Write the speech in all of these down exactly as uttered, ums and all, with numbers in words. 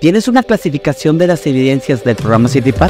¿Tienes una clasificación de las evidencias del programa CityPath?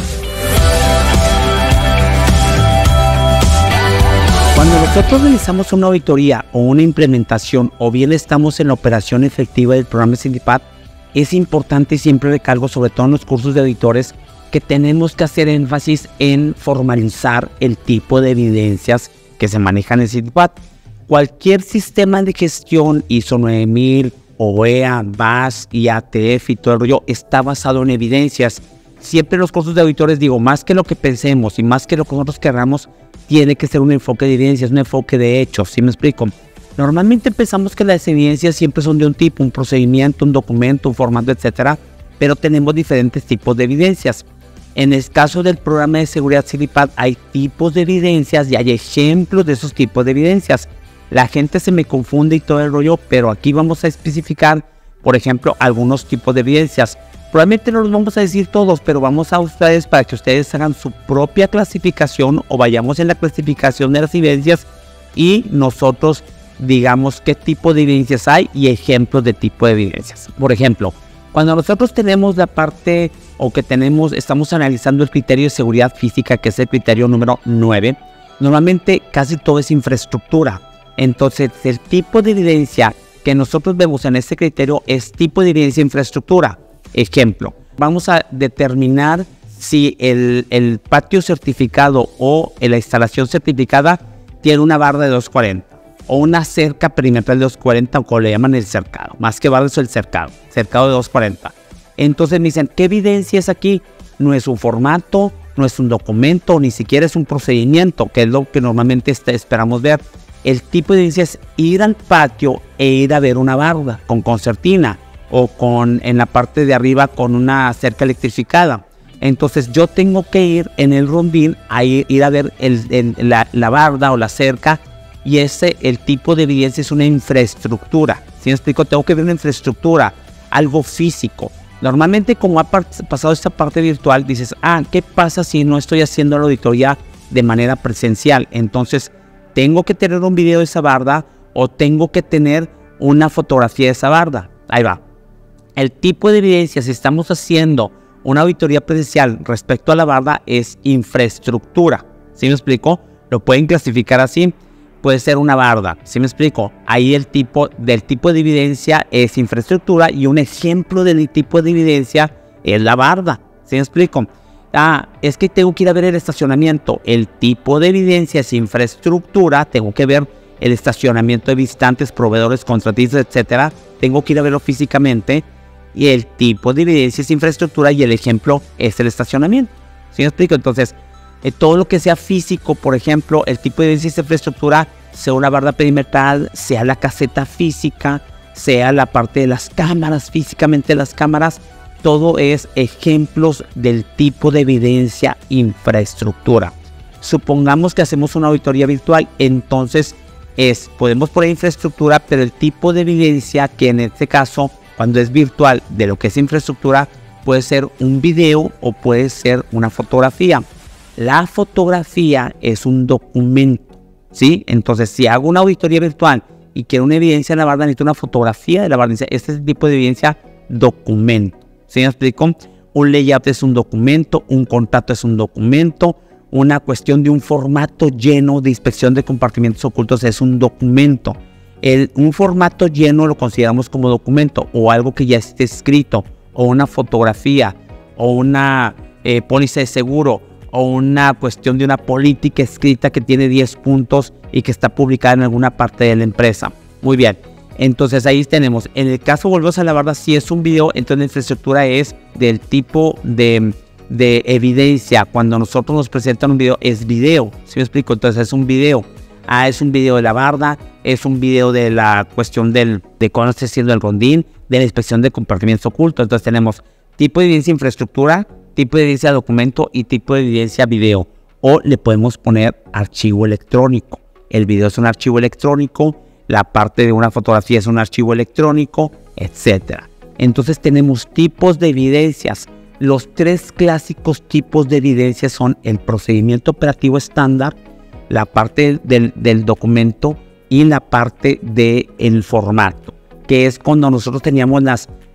Cuando nosotros realizamos una auditoría o una implementación, o bien estamos en la operación efectiva del programa CityPath, es importante, y siempre recalco, sobre todo en los cursos de auditores, que tenemos que hacer énfasis en formalizar el tipo de evidencias que se manejan en CityPath. Cualquier sistema de gestión I S O nueve mil, O E A, B A S, I A T F y todo el rollo está basado en evidencias. Siempre en los cursos de auditores digo, más que lo que pensemos y más que lo que nosotros queramos, tiene que ser un enfoque de evidencias, un enfoque de hechos. ¿Sí me explico? Normalmente pensamos que las evidencias siempre son de un tipo, un procedimiento, un documento, un formato, etcétera, pero tenemos diferentes tipos de evidencias. En el caso del programa de seguridad CityPath hay tipos de evidencias y hay ejemplos de esos tipos de evidencias. La gente se me confunde y todo el rollo, pero aquí vamos a especificar, por ejemplo, algunos tipos de evidencias. Probablemente no los vamos a decir todos, pero vamos a ustedes para que ustedes hagan su propia clasificación o vayamos en la clasificación de las evidencias y nosotros digamos qué tipo de evidencias hay y ejemplos de tipo de evidencias. Por ejemplo, cuando nosotros tenemos la parte o que tenemos, estamos analizando el criterio de seguridad física, que es el criterio número nueve, normalmente casi todo es infraestructura. Entonces, el tipo de evidencia que nosotros vemos en este criterio es tipo de evidencia de infraestructura. Ejemplo, vamos a determinar si el, el patio certificado o la instalación certificada tiene una barra de doscientos cuarenta o una cerca perimetral de doscientos cuarenta, o como le llaman el cercado. Más que barra es el cercado, cercado de doscientos cuarenta. Entonces me dicen, ¿qué evidencia es aquí? No es un formato, no es un documento, ni siquiera es un procedimiento, que es lo que normalmente este, esperamos ver. El tipo de evidencia es ir al patio e ir a ver una barda con concertina o con en la parte de arriba con una cerca electrificada. Entonces yo tengo que ir en el rondín a ir, ir a ver el, el, la, la barda o la cerca, y ese el tipo de evidencia es una infraestructura. ¿Sí me explico? Tengo que ver una infraestructura, algo físico. Normalmente, como ha pasado esta parte virtual, dices, ah, ¿qué pasa si no estoy haciendo la auditoría de manera presencial? Entonces tengo que tener un video de esa barda o tengo que tener una fotografía de esa barda. Ahí va. El tipo de evidencia, si estamos haciendo una auditoría presencial respecto a la barda, es infraestructura. ¿Sí me explico? Lo pueden clasificar así. Puede ser una barda. ¿Sí me explico? Ahí el tipo del tipo de evidencia es infraestructura y un ejemplo del tipo de evidencia es la barda. ¿Sí me explico? Ah, es que tengo que ir a ver el estacionamiento. El tipo de evidencia es infraestructura. Tengo que ver el estacionamiento de visitantes, proveedores, contratistas, etcétera. Tengo que ir a verlo físicamente. Y el tipo de evidencia es infraestructura y el ejemplo es el estacionamiento. ¿Sí me explico? Entonces, eh, todo lo que sea físico, por ejemplo, el tipo de evidencia es infraestructura, sea una barda perimetral, sea la caseta física, sea la parte de las cámaras, físicamente las cámaras. Todo es ejemplos del tipo de evidencia infraestructura. Supongamos que hacemos una auditoría virtual, entonces es, podemos poner infraestructura, pero el tipo de evidencia, que en este caso, cuando es virtual, de lo que es infraestructura, puede ser un video o puede ser una fotografía. La fotografía es un documento, ¿sí? Entonces, si hago una auditoría virtual y quiero una evidencia de la barda, necesito una fotografía de la barda. Este es el tipo de evidencia documento. ¿Sí me explico? Un layout es un documento, un contrato es un documento, una cuestión de un formato lleno de inspección de compartimentos ocultos es un documento. El, un formato lleno lo consideramos como documento, o algo que ya esté escrito, o una fotografía, o una eh, póliza de seguro, o una cuestión de una política escrita que tiene diez puntos y que está publicada en alguna parte de la empresa. Muy bien. Entonces ahí tenemos, en el caso volvemos a la barda, si es un video, entonces la infraestructura es del tipo de, de evidencia. Cuando nosotros nos presentan un video, es video. ¿Sí me explico? Entonces es un video. Ah, es un video de la barda, es un video de la cuestión del, de cómo está haciendo el rondín, de la inspección de compartimentos ocultos. Entonces tenemos tipo de evidencia infraestructura, tipo de evidencia documento y tipo de evidencia video. O le podemos poner archivo electrónico. El video es un archivo electrónico, la parte de una fotografía es un archivo electrónico, etcétera. Entonces tenemos tipos de evidencias. Los tres clásicos tipos de evidencia son el procedimiento operativo estándar, la parte del, del documento y la parte del formato, que es cuando nosotros teníamos las,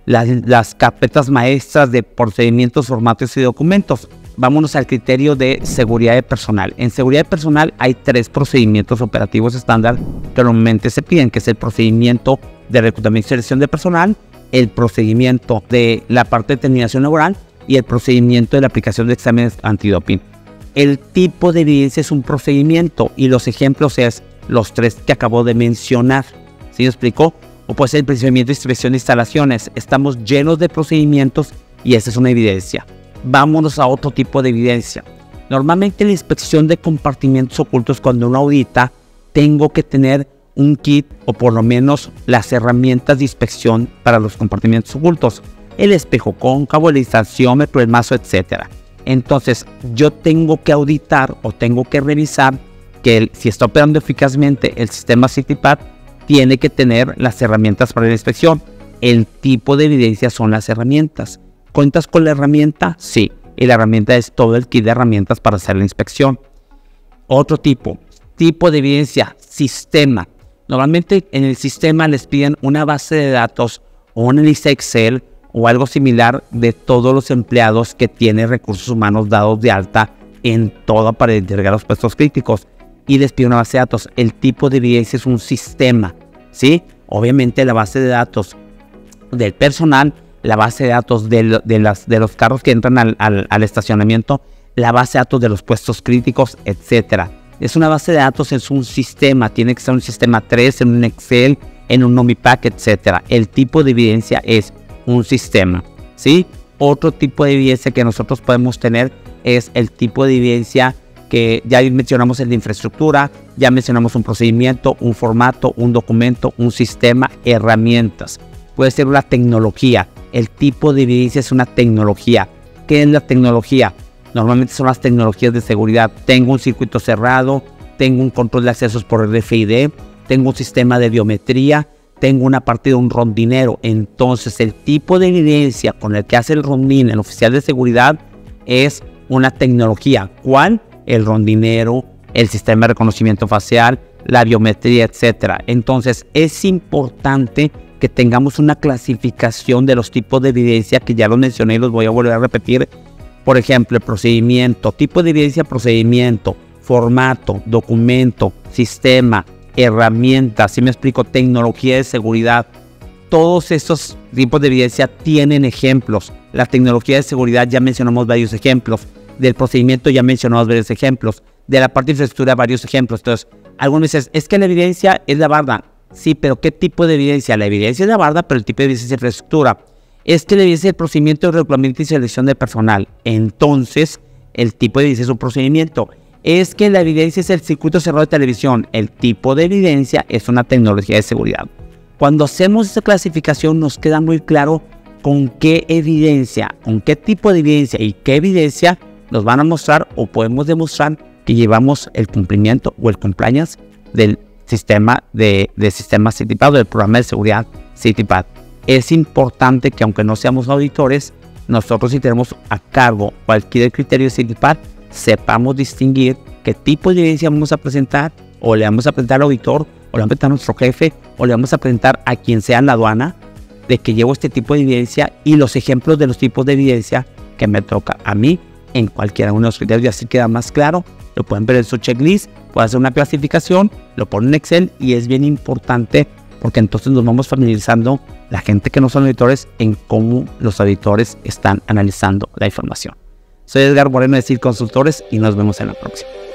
las, las carpetas maestras de procedimientos, formatos y documentos. Vámonos al criterio de seguridad de personal. En seguridad de personal hay tres procedimientos operativos estándar que normalmente se piden, que es el procedimiento de reclutamiento y selección de personal, el procedimiento de la parte de terminación laboral y el procedimiento de la aplicación de exámenes antidoping. El tipo de evidencia es un procedimiento y los ejemplos es los tres que acabo de mencionar. ¿Sí me explicó? O puede ser el procedimiento de inspección de instalaciones. Estamos llenos de procedimientos y esa es una evidencia. Vámonos a otro tipo de evidencia. Normalmente en la inspección de compartimentos ocultos, cuando uno audita, tengo que tener un kit o por lo menos las herramientas de inspección para los compartimentos ocultos. El espejo cóncavo, el distanciómetro, el mazo, etcétera. Entonces yo tengo que auditar o tengo que revisar que el, si está operando eficazmente el sistema CityPath, tiene que tener las herramientas para la inspección. El tipo de evidencia son las herramientas. ¿Cuentas con la herramienta? Sí. Y la herramienta es todo el kit de herramientas para hacer la inspección. Otro tipo. Tipo de evidencia. Sistema. Normalmente en el sistema les piden una base de datos o una lista Excel o algo similar de todos los empleados que tienen recursos humanos dados de alta en toda para entregar los puestos críticos. Y les pide una base de datos. El tipo de evidencia es un sistema. ¿Sí? Obviamente la base de datos del personal, la base de datos de, de, las, de los carros que entran al, al, al estacionamiento, la base de datos de los puestos críticos, etcétera. Es una base de datos, es un sistema, tiene que ser un sistema tres, en un Excel, en un Nomipack, etcétera. El tipo de evidencia es un sistema, ¿sí? Otro tipo de evidencia que nosotros podemos tener es el tipo de evidencia que ya mencionamos, el de infraestructura, ya mencionamos un procedimiento, un formato, un documento, un sistema, herramientas. Puede ser una tecnología. El tipo de evidencia es una tecnología. ¿Qué es la tecnología? Normalmente son las tecnologías de seguridad. Tengo un circuito cerrado, tengo un control de accesos por R F I D, tengo un sistema de biometría, tengo una parte de un rondinero. Entonces el tipo de evidencia con el que hace el rondín, el oficial de seguridad, es una tecnología. ¿Cuál? El rondinero, el sistema de reconocimiento facial, la biometría, etcétera. Entonces es importante que tengamos una clasificación de los tipos de evidencia que ya los mencioné y los voy a volver a repetir. Por ejemplo, el procedimiento, tipo de evidencia, procedimiento, formato, documento, sistema, herramientas, si me explico, tecnología de seguridad. Todos estos tipos de evidencia tienen ejemplos. La tecnología de seguridad ya mencionamos varios ejemplos. Del procedimiento ya mencionamos varios ejemplos. De la parte de infraestructura varios ejemplos. Entonces, algunos dicen, es que la evidencia es la barda. Sí, pero ¿qué tipo de evidencia? La evidencia es la barda, pero el tipo de evidencia es infraestructura. Es que la evidencia es el procedimiento de reglamento y selección de personal. Entonces, el tipo de evidencia es un procedimiento. Es que la evidencia es el circuito cerrado de televisión. El tipo de evidencia es una tecnología de seguridad. Cuando hacemos esa clasificación nos queda muy claro con qué evidencia, con qué tipo de evidencia y qué evidencia nos van a mostrar o podemos demostrar que llevamos el cumplimiento o el compliance del sistema de, de sistema CityPath o del programa de seguridad CityPath. Es importante que aunque no seamos auditores, nosotros si tenemos a cargo cualquier criterio de CityPath, sepamos distinguir qué tipo de evidencia vamos a presentar, o le vamos a presentar al auditor, o le vamos a presentar a nuestro jefe, o le vamos a presentar a quien sea en la aduana, de que llevo este tipo de evidencia y los ejemplos de los tipos de evidencia que me toca a mí en cualquiera de los criterios, y así queda más claro. Lo pueden ver en su checklist, pueden hacer una clasificación, lo ponen en Excel y es bien importante porque entonces nos vamos familiarizando la gente que no son auditores en cómo los auditores están analizando la información. Soy Edgar Moreno de C I R Consultores y nos vemos en la próxima.